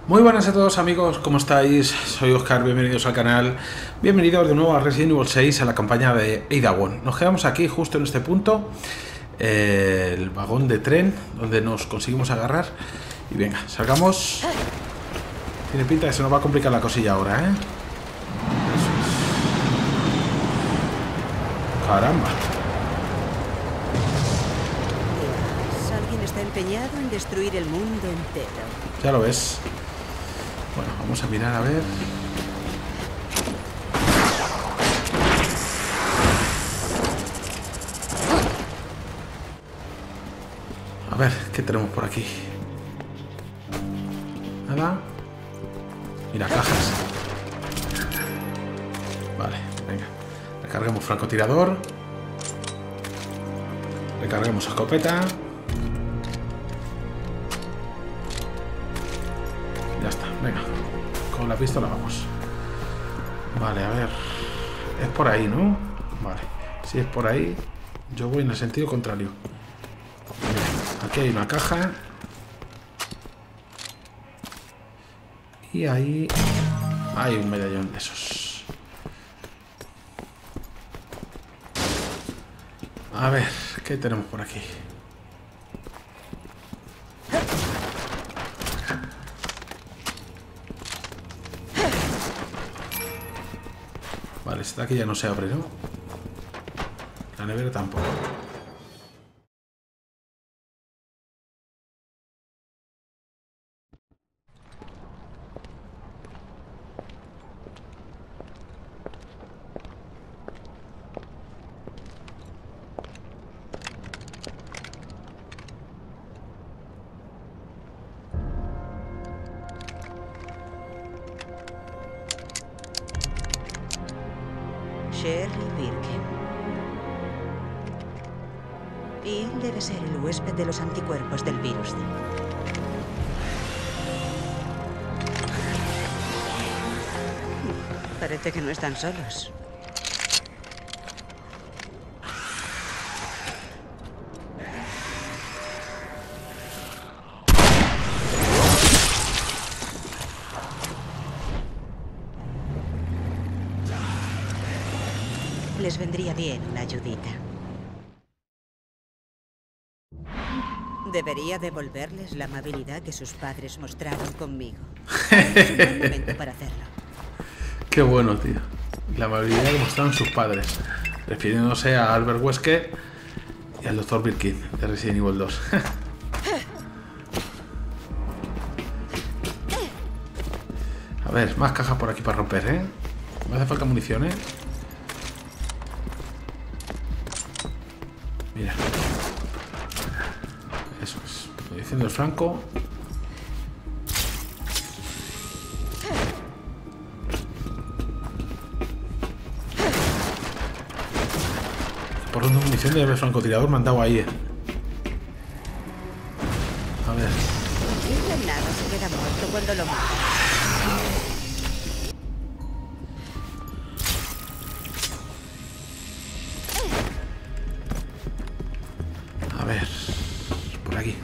Muy buenas a todos amigos, ¿cómo estáis? Soy Oscar, bienvenidos al canal. Bienvenidos de nuevo a Resident Evil 6, a la campaña de Ada Wong. Nos quedamos aquí justo en este punto, el vagón de tren donde nos conseguimos agarrar. Y venga, salgamos. Tiene pinta que se nos va a complicar la cosilla ahora, ¿eh? Eso es. Caramba. Alguien está empeñado en destruir el mundo entero. Ya lo ves. Bueno, vamos a mirar a ver. A ver, ¿qué tenemos por aquí? Nada. Mira, cajas. Vale, venga. Recarguemos francotirador. Recarguemos escopeta. Ya está, venga. Con la pistola vamos. Vale, a ver. Es por ahí, ¿no? Vale. Si es por ahí, yo voy en el sentido contrario. Mira, aquí hay una caja. Y ahí hay un medallón de esos. A ver, ¿qué tenemos por aquí? Vale, esta aquí ya no se abre, ¿no? La nevera tampoco. Sherry Birkin. Y él debe ser el huésped de los anticuerpos del virus. Parece que no están solos. Les vendría bien una ayudita. Debería devolverles la amabilidad que sus padres mostraron conmigo. Es un buen momento para hacerlo. Qué bueno, tío. La amabilidad que mostraron sus padres, refiriéndose a Albert Wesker y al Dr. Birkin de Resident Evil 2. A ver, más cajas por aquí para romper, ¿eh? Me hace falta munición, ¿eh? Mira. Eso es. Munición del Franco. Por una munición de francotirador me han dado ahí, ¿eh? A ver. El nada se queda muerto cuando lo matan. A ver. Por aquí.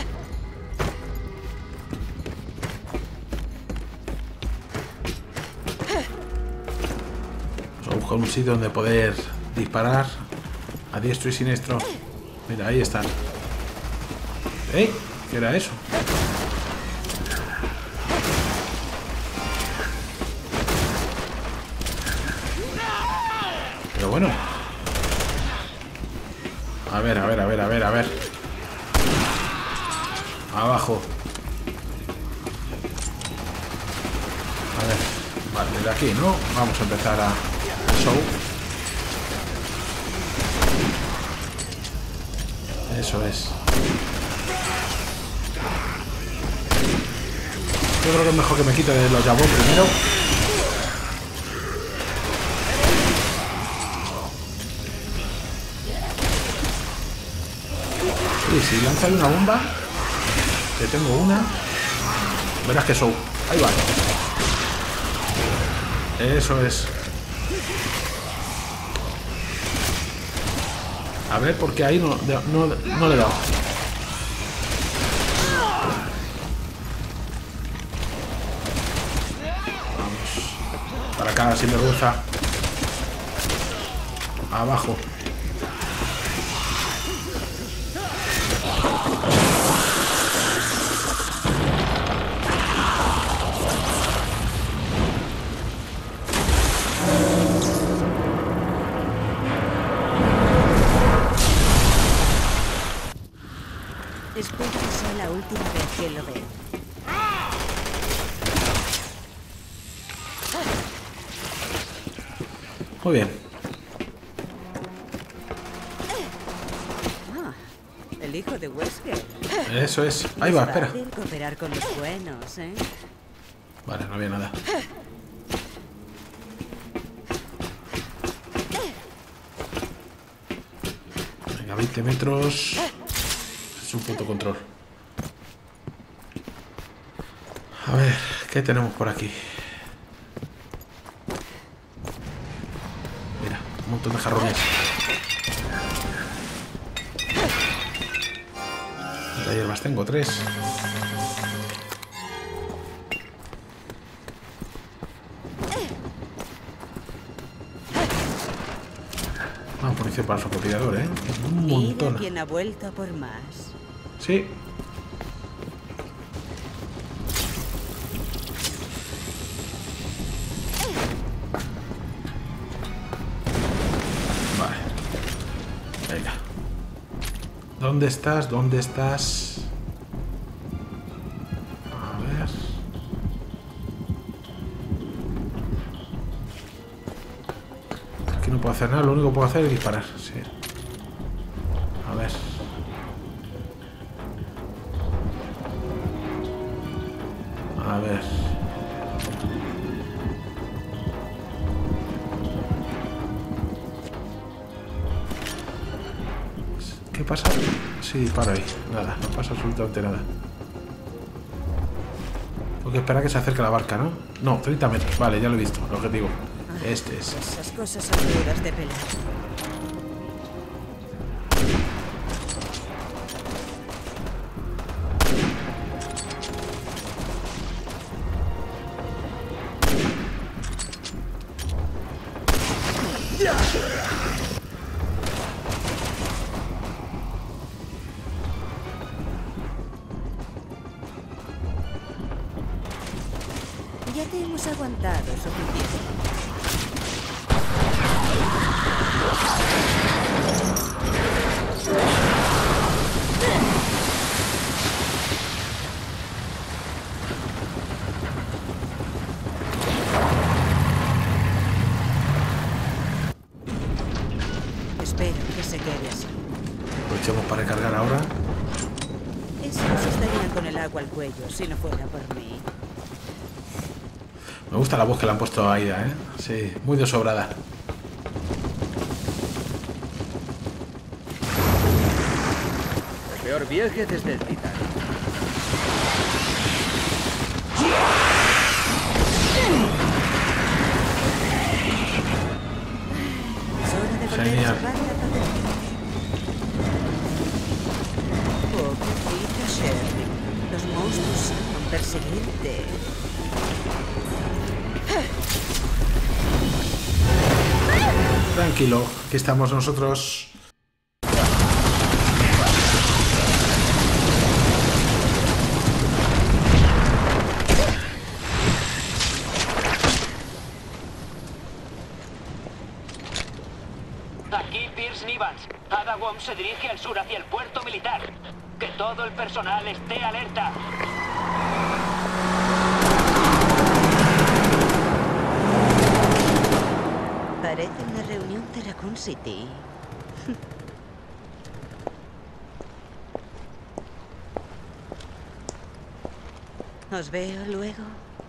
Vamos a buscar un sitio donde poder disparar a diestro y siniestro. Mira, ahí están. ¿Eh? ¿Qué era eso? Pero bueno. A ver, a ver, a ver, a ver, a ver. Abajo. A ver. Vale, desde aquí, ¿no? Vamos a empezar a show. Eso es. Yo creo que es mejor que me quite de los jabos primero. Y si lanzan una bomba, que tengo una, verás que show. Ahí va. Eso es. A ver, porque ahí no le he dado. acá, sinvergüenza. Abajo. Espero que sea la última vez que lo veo. Muy bien. Ah, el hijo de Wesker. Eso es. Ahí va, espera. Es fácil cooperar con los buenos, ¿eh? Vale, no había nada. Venga, 20 metros. Es un punto control. A ver, ¿qué tenemos por aquí? Mira, un montón de jarrones. ¿Cuántas hierbas tengo? 3. Ah, munición para el francotirador, ¿eh? Un montón. Mira quién ha vuelto a por más. Sí. Vale. Venga. ¿Dónde estás? ¿Dónde estás? A ver. Aquí no puedo hacer nada. Lo único que puedo hacer es disparar. Sí. A ver. A ver. ¿Qué pasa? Sí, disparo ahí. Nada, no pasa absolutamente nada. Tengo que esperar a que se acerque la barca, ¿no? No, 30 metros. Vale, ya lo he visto. El objetivo. Este es. Esas cosas son duras de pelar. Ya te hemos aguantado suficiente. Espero que se quede así. Aprovechemos para recargar ahora. Esos estarían con el agua al cuello si no fuera por mí. Me gusta la voz que le han puesto a Aida, ¿eh? Sí, muy desobrada. El peor viaje desde el Titanic. Es hora de volver a Genial. salvar la taberna. Pobrecita Sherry. Los monstruos aman perseguirte. Tranquilo, aquí estamos nosotros. Aquí Pierce Nivans. Ada Wong se dirige al sur hacia el puerto militar. Que todo el personal esté alerta. Parece una reunión de Raccoon City. Os veo luego.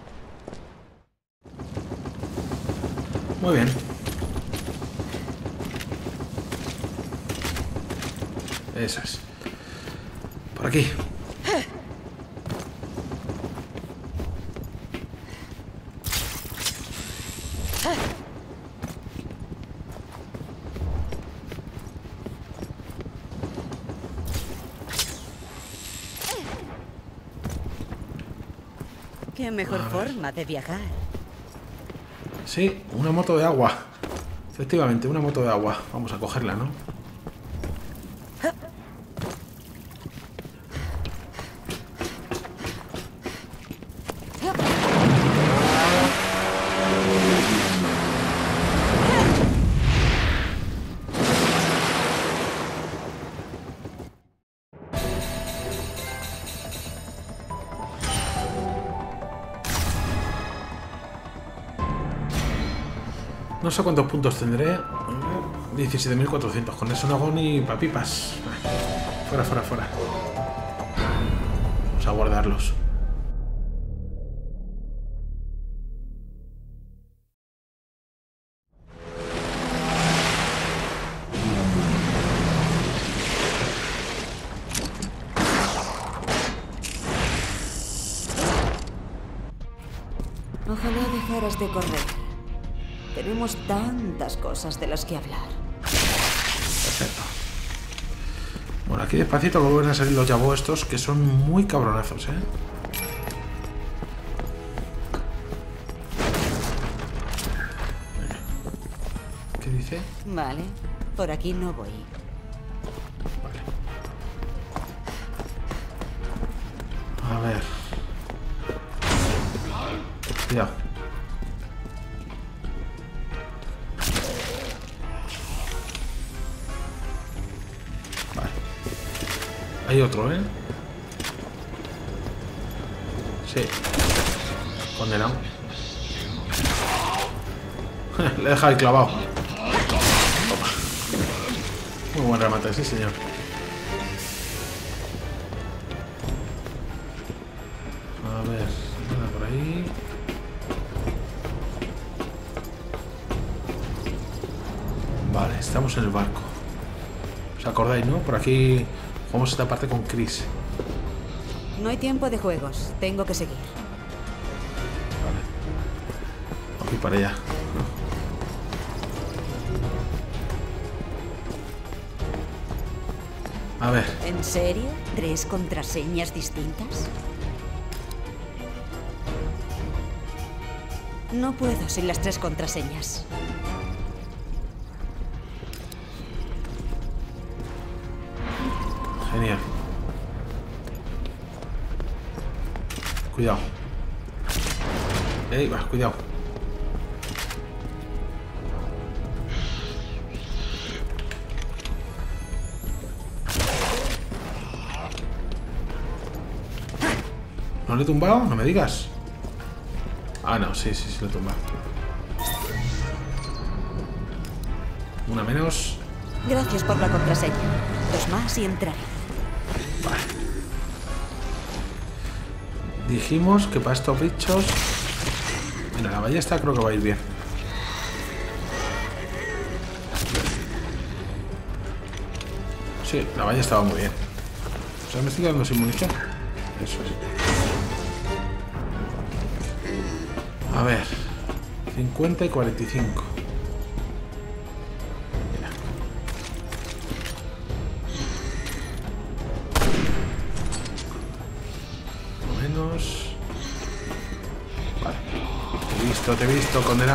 Muy bien. Eso es. Por aquí. Qué mejor forma de viajar. Sí, una moto de agua. Efectivamente, una moto de agua. Vamos a cogerla, ¿no? No sé cuántos puntos tendré. 17.400. Con eso no hago ni papipas. Fuera, fuera, fuera. Vamos a guardarlos. Ojalá dejaras de correr. Tenemos tantas cosas de las que hablar. Perfecto. Bueno, aquí despacito que vuelven a salir los yabos estos, que son muy cabronazos, ¿eh? ¿Qué dice? Vale, por aquí no voy. Vale. A ver. Cuidado. Hay otro, ¿eh? Sí. Condenado. Le he dejado ahí clavado. Toma. Muy buen remate, sí, señor. A ver, nada por ahí. Vale, estamos en el barco. ¿Os acordáis, no? Por aquí... Vamos a esta parte con Chris. No hay tiempo de juegos. Tengo que seguir. Vale. Aquí para allá. A ver. ¿En serio? ¿3 contraseñas distintas? No puedo sin las 3 contraseñas. Genial. Cuidado. Va, cuidado. ¿No le he tumbado? No me digas. Ah, no, sí, lo he tumbado. Una menos. Gracias por la contraseña. 2 más y entraré. Vale. Dijimos que para estos bichos... Mira, la ballesta creo que va a ir bien. Sí, la ballesta va muy bien. O sea, me estoy quedando sin munición. Eso es. A ver. 50 y 45. Vale. Te he visto, condenado.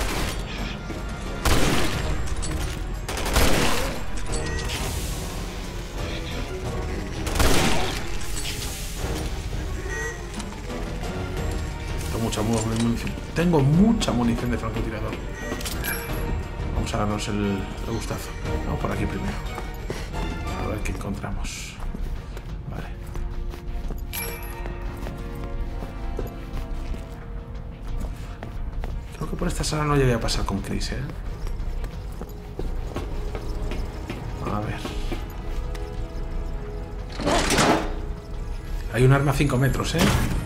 Tengo mucha munición de francotirador. Vamos a darnos el gustazo. Vamos por aquí primero. A ver qué encontramos. Vale. Creo que por esta sala no llegué a pasar con Chris, ¿eh? A ver. Hay un arma a 5 metros, ¿eh?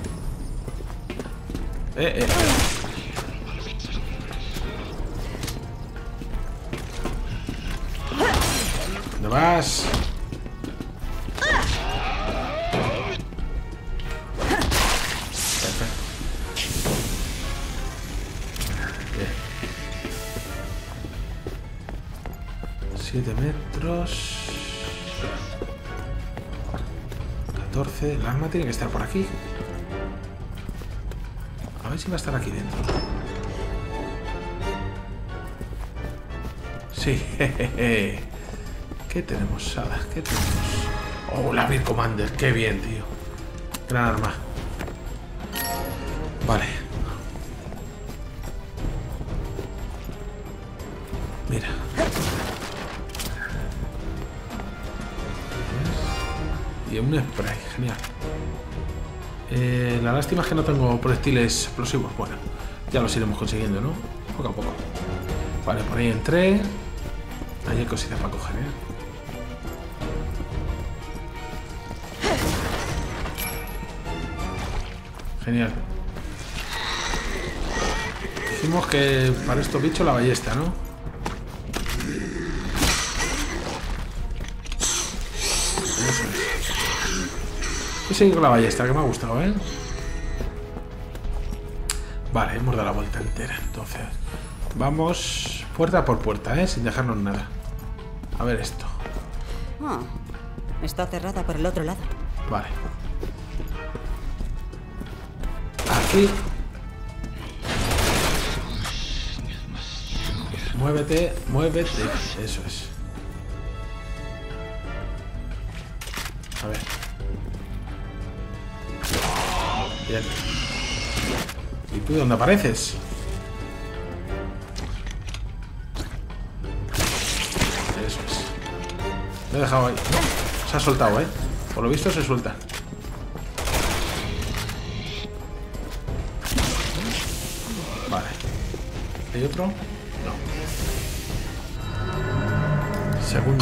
¿Dónde vas? Perfecto. Bien. 7 metros. 14. El arma tiene que estar por aquí. A ver si va a estar aquí dentro. Sí, jejeje. ¿Qué tenemos, Sada? ¿Qué tenemos? Oh, la Beer Commander. Qué bien, tío. Gran arma. Vale. Mira. Y un spray. Genial. La lástima es que no tengo proyectiles explosivos. Bueno, ya los iremos consiguiendo, ¿no? Poco a poco. Vale, por ahí entré. Ahí hay cositas para coger, ¿eh? Genial. Dijimos que para estos bichos la ballesta, ¿no? Eso es. Voy a seguir con la ballesta, que me ha gustado, ¿eh? Vale, hemos dado la vuelta entera. Entonces, vamos puerta por puerta, ¿eh? Sin dejarnos nada. A ver esto. Ah, está cerrada por el otro lado. Vale. Aquí. Muévete, muévete. Eso es. A ver. Bien. ¿Y tú dónde apareces? Eso es. Me he dejado ahí. No, se ha soltado, ¿eh? Por lo visto se suelta. Vale. ¿Hay otro? No. Segundo.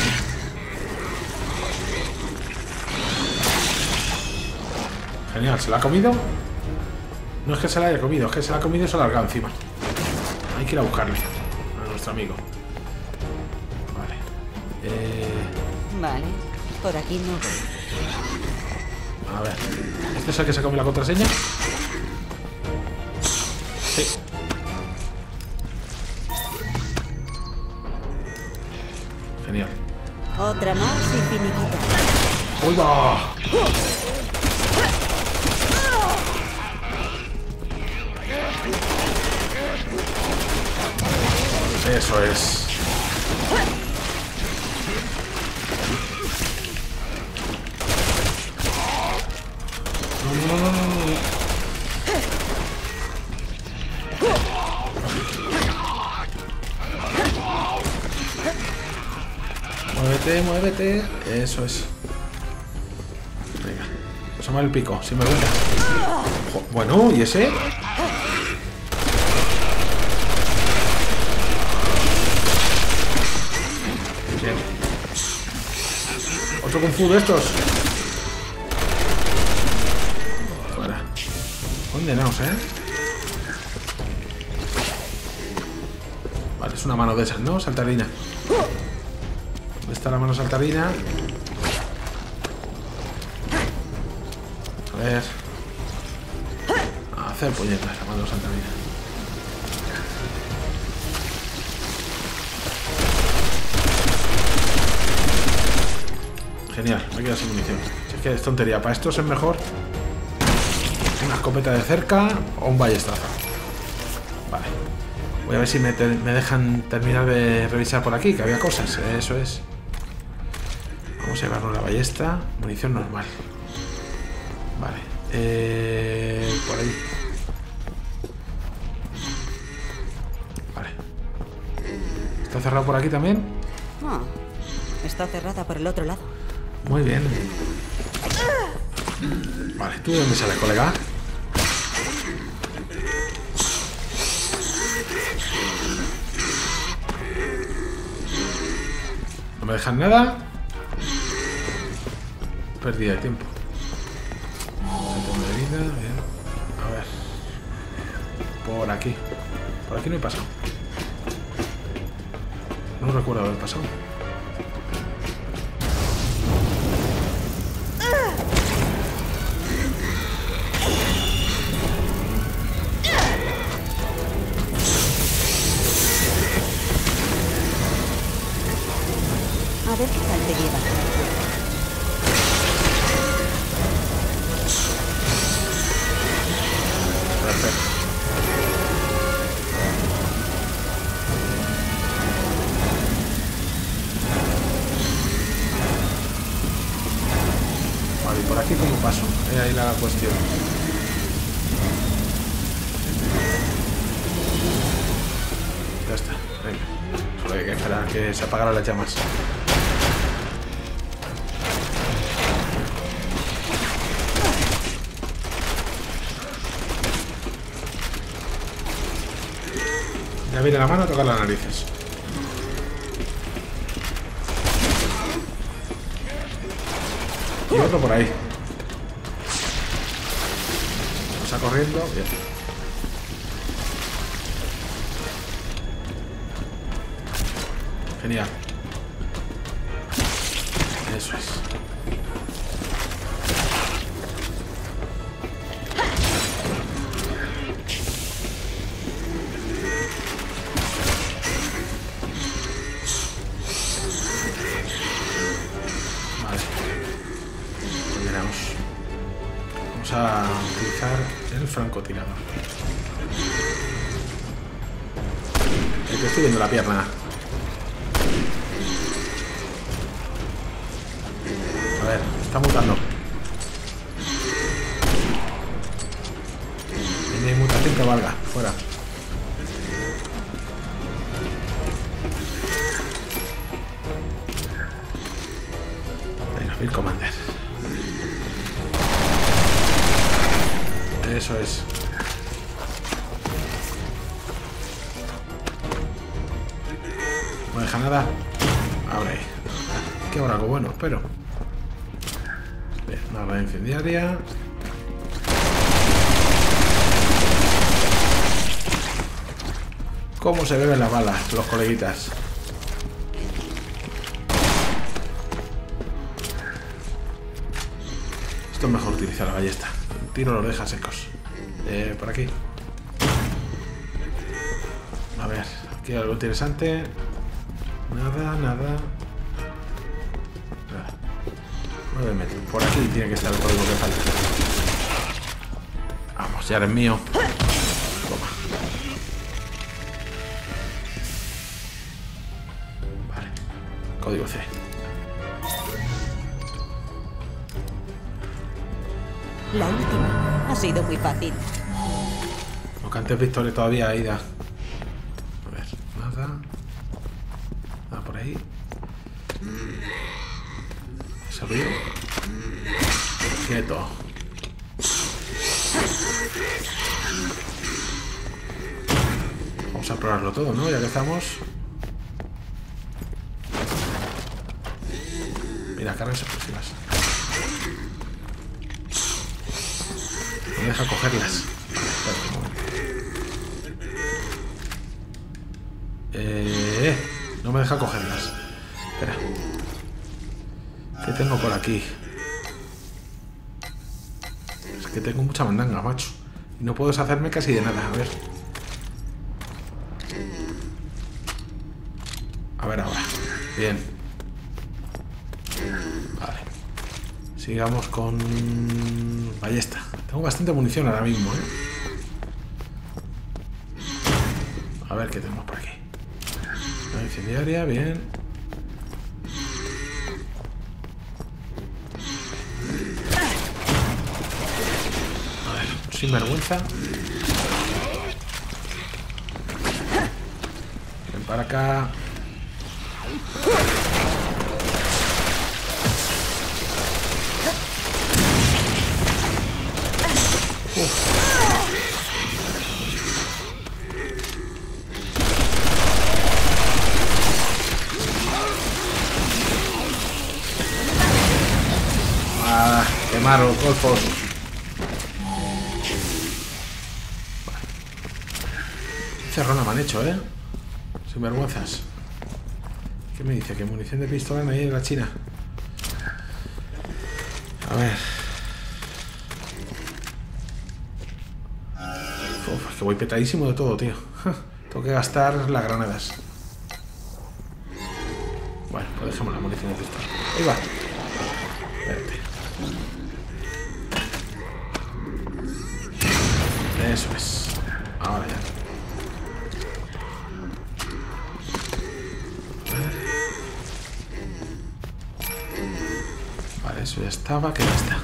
Genial, ¿se la ha comido? No es que se la haya comido, es que se la ha comido y se la ha largado encima. Hay que ir a buscarle a nuestro amigo. Vale. Vale, por aquí no voy. A ver. ¿Este es el que se come la contraseña? Sí. Genial. Otra más y finiquita. ¡Uy, va! Eso es. Muévete, muévete. Eso es. Venga. Asoma el pico, sin vergüenza. Bueno, ¿y ese? Bien. Otro Kung Fu de estos. Fuera. Condenaos, ¿eh? Vale, es una mano de esas, ¿no? Saltarina. ¿Dónde está la mano saltarina? A ver. A hacer puñetas, la mano saltarina. Genial, me queda sin munición. Si es que es tontería, para estos es mejor una escopeta de cerca o un ballestazo. Vale. Voy a ver si me dejan terminar de revisar por aquí, que había cosas. Eso es. Vamos a llevarnos la ballesta. Munición normal. Vale. Por ahí. Vale. ¿Está cerrado por aquí también? Ah, está cerrada por el otro lado. Muy bien. Vale, ¿tú de dónde sales, colega? ¿No me dejan nada? Pérdida de tiempo. Centro de vida, bien. A ver. Por aquí. Por aquí no he pasado. No recuerdo haber pasado. A ver qué tal te lleva. Perfecto. por aquí como paso. Ahí la cuestión. Ya está. Venga. Solo hay que esperar a que se apagaran las llamas. Ya viene la mano a tocar las narices. Y otro por ahí. Está corriendo. Bien. Genial. Eso es. A utilizar el francotirador. Te estoy viendo la pierna. A ver, está mutando. No hay mutación que valga. Fuera. Venga, Bill Commander. Eso es. No deja nada. Abre. Que habrá algo bueno, espero. Bien, una bala incendiaria. ¿Cómo se beben las balas, los coleguitas? Esto es mejor utilizar la ballesta. Tiro los deja secos. Por aquí. A ver, aquí hay algo interesante. Nada. 9 metros. Por aquí tiene que estar el código que falta. Vamos, ya eres mío. Toma. Vale. Código C. La última. Ha sido muy fácil. No cantes victoria todavía, Aida. A ver, nada. Nada por ahí. ¿Se abrió? Quieto. Vamos a probarlo todo, ¿no? Ya que estamos. Mira, cargas explosivas. No me deja cogerlas. No me deja cogerlas. Espera. ¿Qué tengo por aquí? Es que tengo mucha mandanga, macho. Y no puedo deshacerme casi de nada. A ver. A ver ahora. Bien. Vale. Sigamos con ballesta. Tengo bastante munición ahora mismo, ¿eh? A ver qué tenemos por aquí. Una incendiaria, bien. A ver, sin vergüenza. Ven para acá. Quemaron golfos. Cerrona me han hecho, ¿eh? Sin vergüenzas. ¿Qué me dice? Que munición de pistola no hay en la China. A ver. Uf, es que voy petadísimo de todo, tío. Tengo que gastar las granadas. Bueno, pues dejemos la munición de pistola. Ahí va. Espérate. Eso es. Ahora ya. Vale, eso ya estaba, que ya está.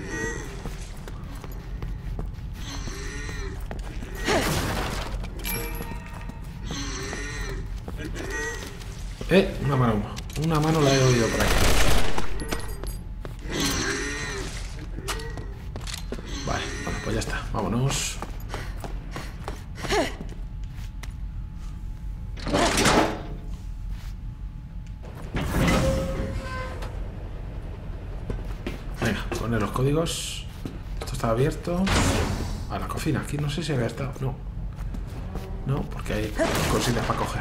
Una mano. Una mano la he oído por ahí. Vale, bueno, pues ya está. Vámonos. Venga, poner los códigos. Esto está abierto. A la cocina. Aquí no sé si había estado. No. No, porque hay cositas para coger.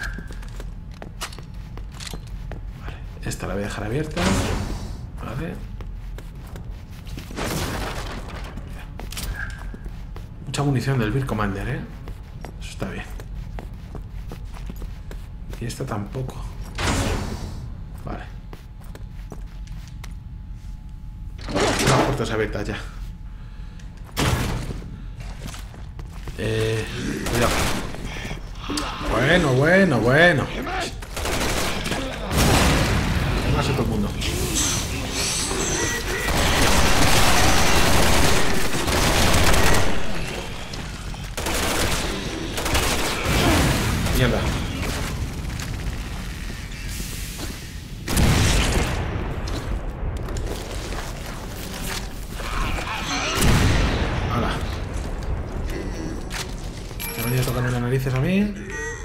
Vale, esta la voy a dejar abierta. Vale. Mucha munición del Beer Commander, ¿eh? Eso está bien. Y esta tampoco. Vale. Las puertas abiertas ya. Cuidado. Bueno. Más a todo el mundo. Mierda. Hala. Me venía a tocarme las narices a mí.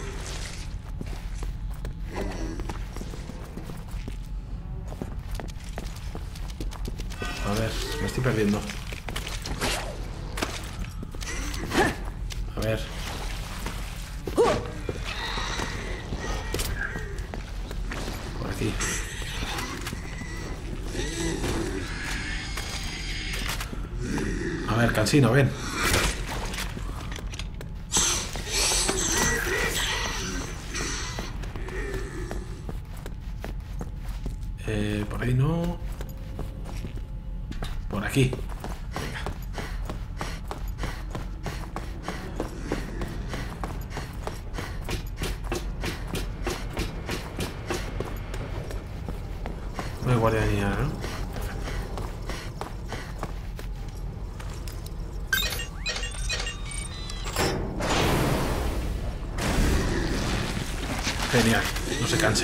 A ver, me estoy perdiendo. A ver. Por aquí. A ver, Cansino, ven. Por ahí no. Por aquí. Venga. No hay guardianía, ¿no? Genial, no se cansa.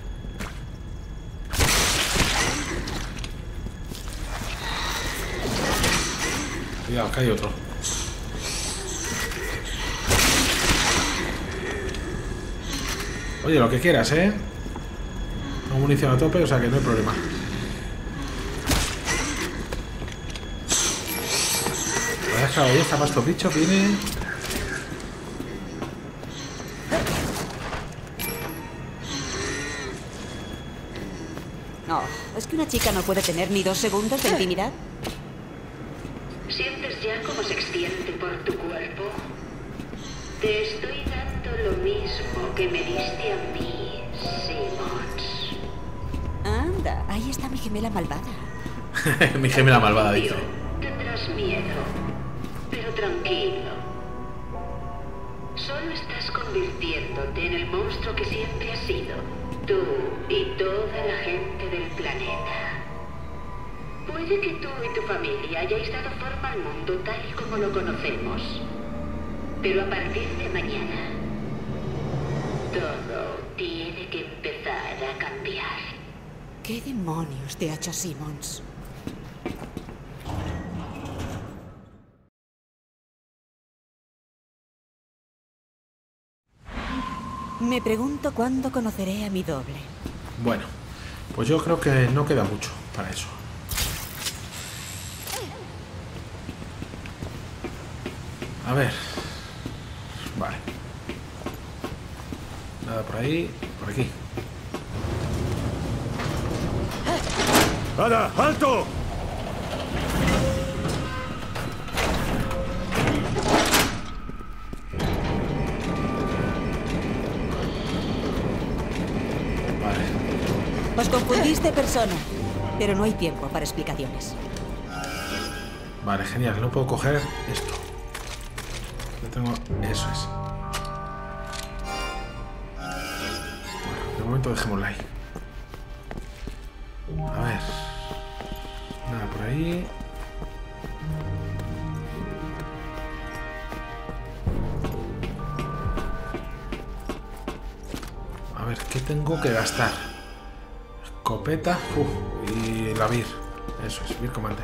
Cuidado, que hay otro. Oye, lo que quieras, ¿eh? Tengo munición a tope, o sea que no hay problema. Voy a dejar ahí esta para estos bichos, viene. No, ¿es que una chica no puede tener ni 2 segundos de intimidad? ¿Sientes ya cómo se extiende por tu cuerpo? Te estoy dando lo mismo que me diste a mí, Simmons. Anda, ahí está mi gemela malvada. Mi gemela malvada, dice. Tendrás miedo, pero tranquilo. Solo estás convirtiéndote en el monstruo que siempre has sido. Tú y toda la gente del planeta. Puede que tú y tu familia hayáis dado forma al mundo tal y como lo conocemos. Pero a partir de mañana, todo tiene que empezar a cambiar. ¿Qué demonios te ha hecho Simmons? Me pregunto cuándo conoceré a mi doble. Bueno, pues yo creo que no queda mucho para eso. A ver. Vale. Nada por ahí, por aquí. ¡Ada, alto! Os confundiste persona, pero no hay tiempo para explicaciones. Vale, genial. No puedo coger esto. Yo tengo... Eso es. Bueno, de momento dejémosla ahí. A ver. ahí. A ver, ¿qué tengo que gastar? Escopeta y la Vir. Eso es, Vir Commander.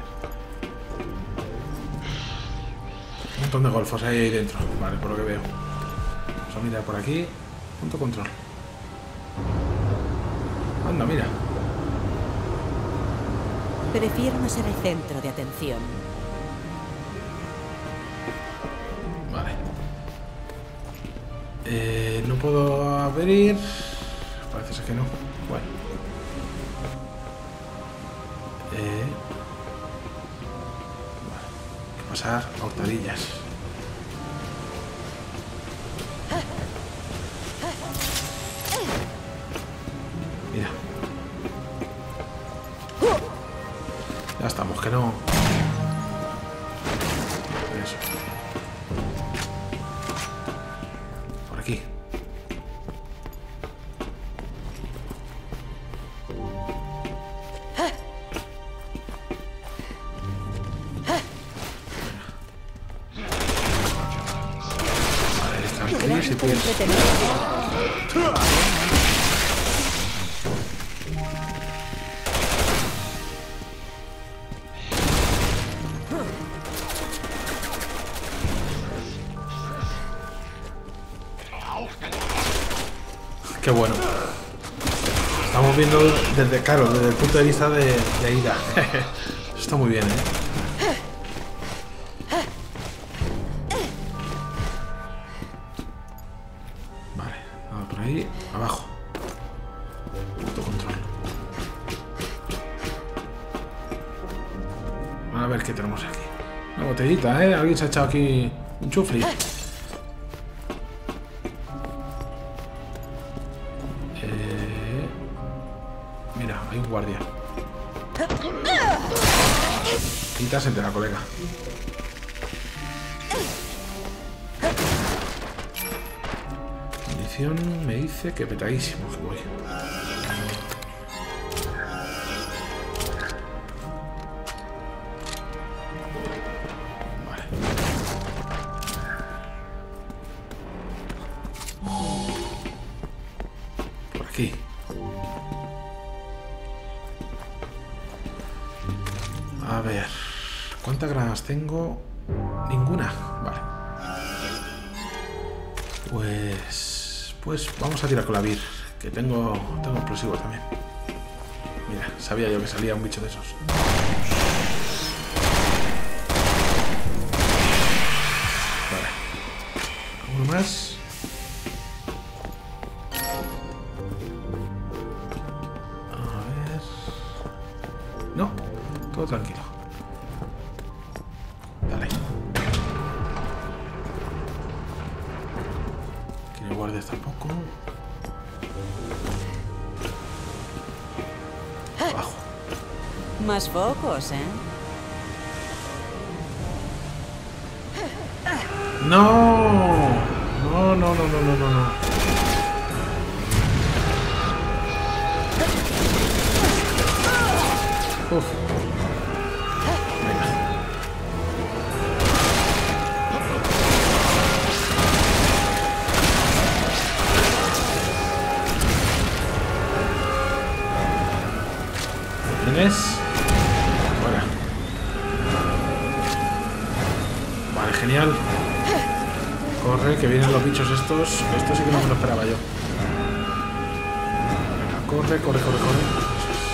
Un montón de golfos ahí dentro. Vale, por lo que veo. Vamos a mirar por aquí. Punto control. Anda, mira. Prefiero no ser el centro de atención. Vale. No puedo abrir. Parece ser que no. Bueno. Vale. Hay que pasar a hurtadillas. Mira. Ya estamos, que no. Eso. Por aquí. Vale, están aquí, si puedes. Qué bueno. Estamos viendo desde, claro, desde el punto de vista de Aida. Está muy bien, ¿eh? Vale, nada por ahí, abajo. Autocontrol. A ver qué tenemos aquí. Una botellita, ¿eh? Alguien se ha echado aquí un chufli. Mira, hay un guardia. Quitas entre la colega. Munición me dice que petadísimo que voy. Vale. Por aquí. A ver, ¿cuántas granadas tengo? Ninguna, vale. Pues vamos a tirar con la Vir, que tengo explosivos también. Mira, sabía yo que salía un bicho de esos. Vale. ¿Alguno más? A ver. No, todo tranquilo. Dale. Aquí no guardes tampoco. Abajo. Más focos, ¿eh? ¡No! No, no, no, no, no, no, no. Uf. Venga. ¿Tienes? Fuera. Vale, genial. Corre, que vienen los bichos estos. Esto sí que no me lo esperaba yo. Venga, corre, corre, corre, corre.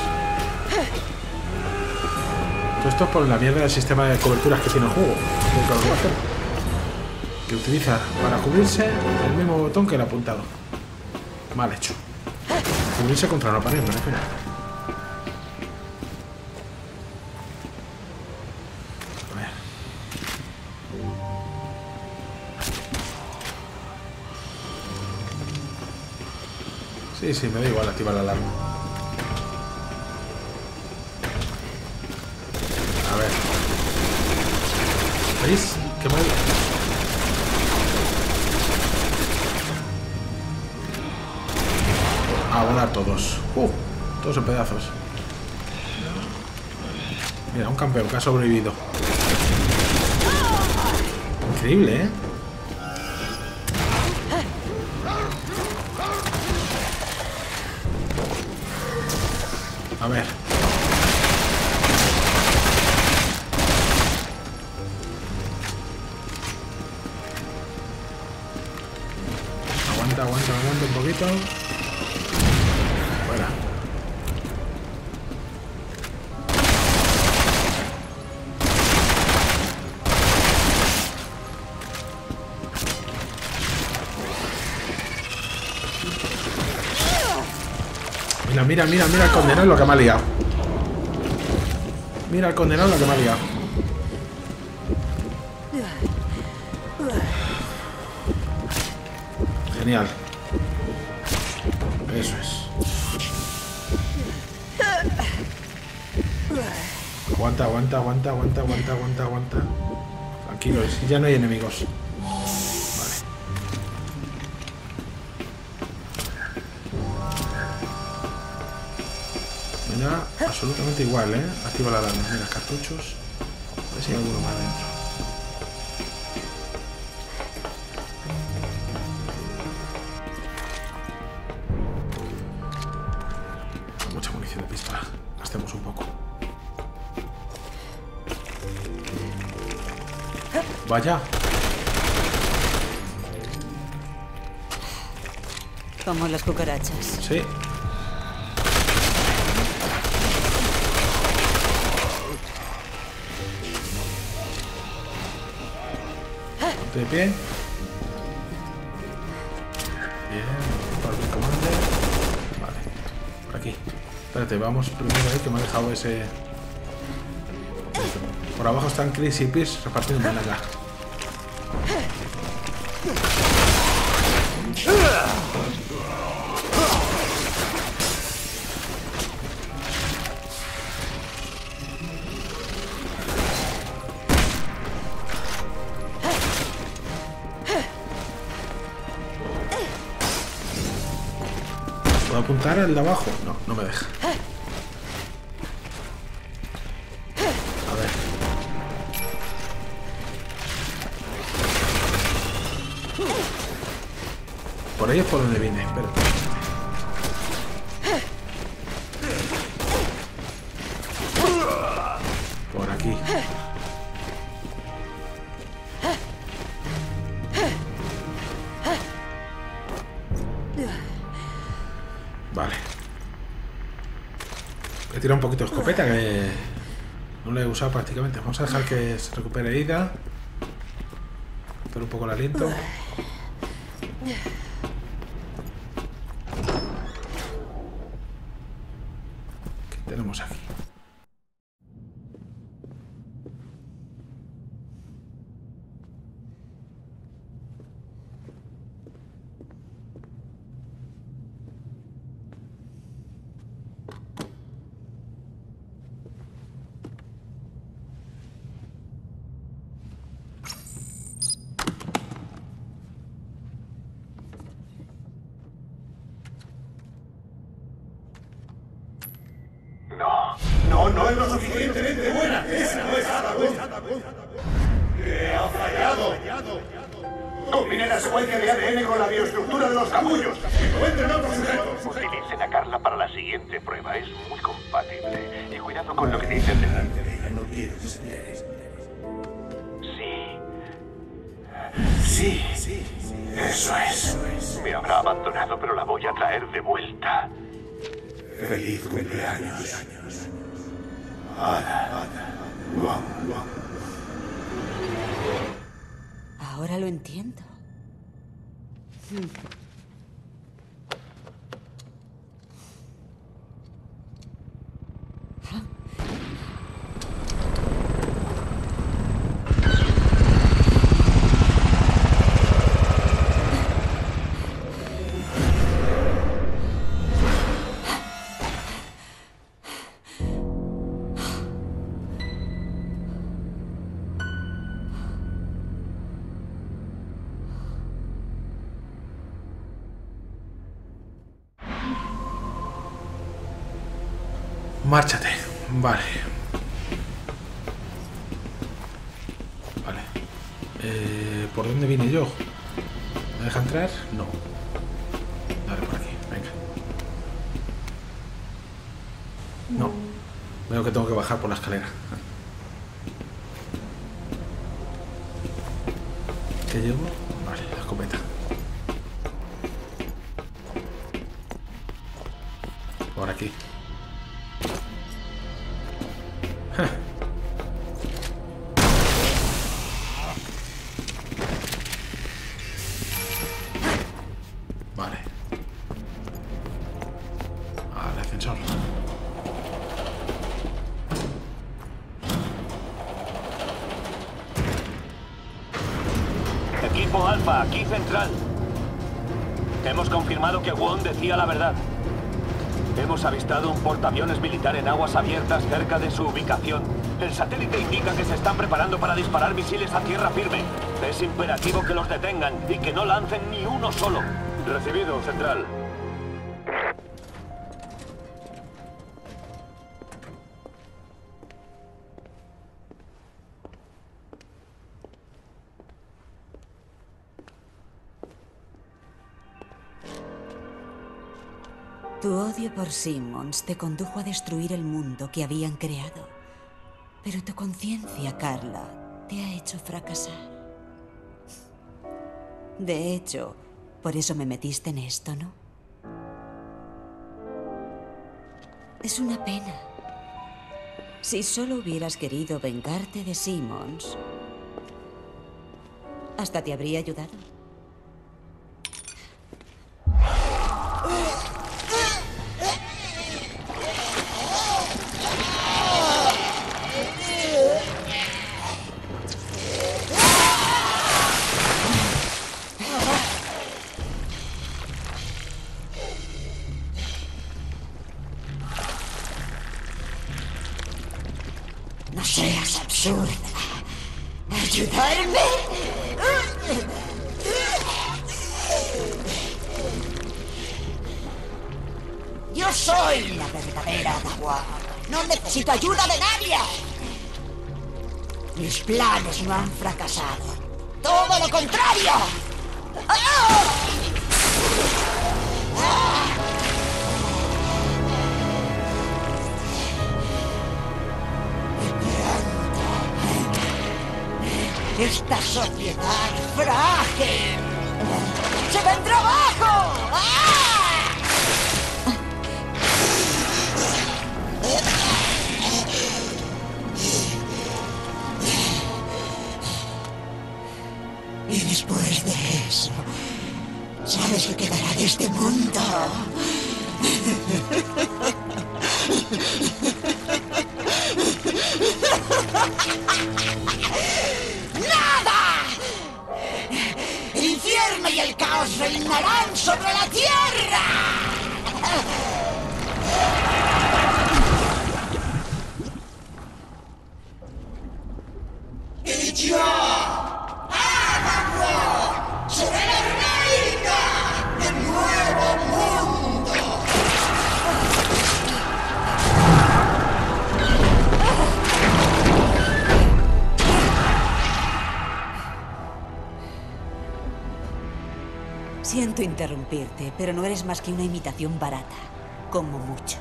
Todo esto es por la mierda del sistema de coberturas que tiene el juego. Que utiliza para cubrirse el mismo botón que el apuntado. Mal hecho. Cubrirse contra la pared, me refiero. A ver. Sí, sí, me da igual activar la alarma. A ver. ¿Veis? Qué mal. A volar todos. Todos en pedazos. Mira, un campeón que ha sobrevivido. Increíble, ¿eh? A ver. Aguanta un poquito. Fuera. Mira el condenado lo que me ha liado. Mira el condenado lo que me ha liado. Genial. Eso es. Aguanta. Tranquilo, ya no hay enemigos. Absolutamente igual, ¿eh? Activa la alarma. Mira, cartuchos. A ver si hay alguno más dentro. Mucha munición de pistola. Gastemos un poco. Vaya. Como las cucarachas. Sí. De pie. Bien, para el comando. Vale, por aquí. Espérate, vamos primero a ver que me ha dejado ese. Por abajo están Chris y Pierce repartiendo acá. ¿Puedo apuntar al de abajo? No, no me deja. A ver. Por ahí es por donde vine, espérate. Por aquí. Vale. Voy a tirar un poquito de escopeta que no la he usado prácticamente. Vamos a dejar que se recupere Ida. Pero un poco el aliento. ¿Qué tenemos aquí? No es lo suficientemente buena. Esa no es Ada-Wong. ¡Que ha fallado! Combinen la secuencia de ADN con la bioestructura de los capullos. ¡Encuentren otros sujetos! Utilicen a Carla para la siguiente prueba. Es muy compatible. Y cuidado con lo que dicen de la... No quiero que Sí. Sí. Eso es. Me habrá abandonado, pero la voy a traer de vuelta. Feliz cumpleaños. Ada-Wong. Ahora lo entiendo. Márchate. Vale. ¿Por dónde vine yo? ¿Me deja entrar? No. Dale por aquí, venga. No. Veo que tengo que bajar por la escalera. ¿Qué llevo? Vale, la escopeta. Por aquí. Vale. Al ascensor. Equipo Alfa, aquí Central. Hemos confirmado que Wong decía la verdad. Hemos avistado un portaaviones militar en aguas abiertas cerca de su ubicación. El satélite indica que se están preparando para disparar misiles a tierra firme. Es imperativo que los detengan y que no lancen ni uno solo. Recibido, Central. Tu odio por Simmons te condujo a destruir el mundo que habían creado. Pero tu conciencia, Carla, te ha hecho fracasar. De hecho, por eso me metiste en esto, ¿no? Es una pena. Si solo hubieras querido vengarte de Simmons, hasta te habría ayudado. No seas absurda. ¿Ayudarme? Yo soy la verdadera Dawan. No necesito ayuda de nadie. Mis planes no han fracasado. ¡Todo lo contrario! Esta sociedad frágil se vendrá abajo. Y después de eso, ¿sabes qué quedará de este mundo? El infierno y el caos reinarán sobre la tierra. Y yo, Ada Wong, seré la reina del nuevo mundo. Siento interrumpirte, pero no eres más que una imitación barata, como mucho.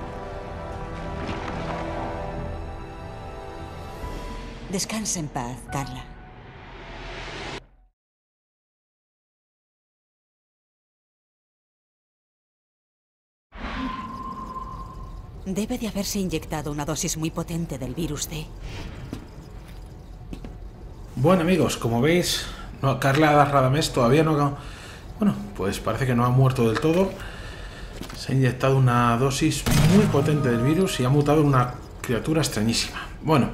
Descansa en paz, Carla. Debe de haberse inyectado una dosis muy potente del virus D. Bueno, amigos, como veis, Carla Radames todavía no... Bueno, pues parece que no ha muerto del todo. Se ha inyectado una dosis muy potente del virus y ha mutado en una criatura extrañísima. Bueno,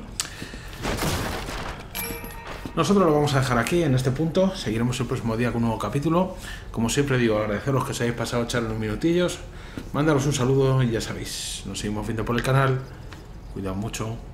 nosotros lo vamos a dejar aquí, en este punto. Seguiremos el próximo día con un nuevo capítulo. Como siempre digo, agradeceros que os hayáis pasado a echar unos minutillos. Mandaros un saludo y ya sabéis, nos seguimos viendo por el canal. Cuidado mucho.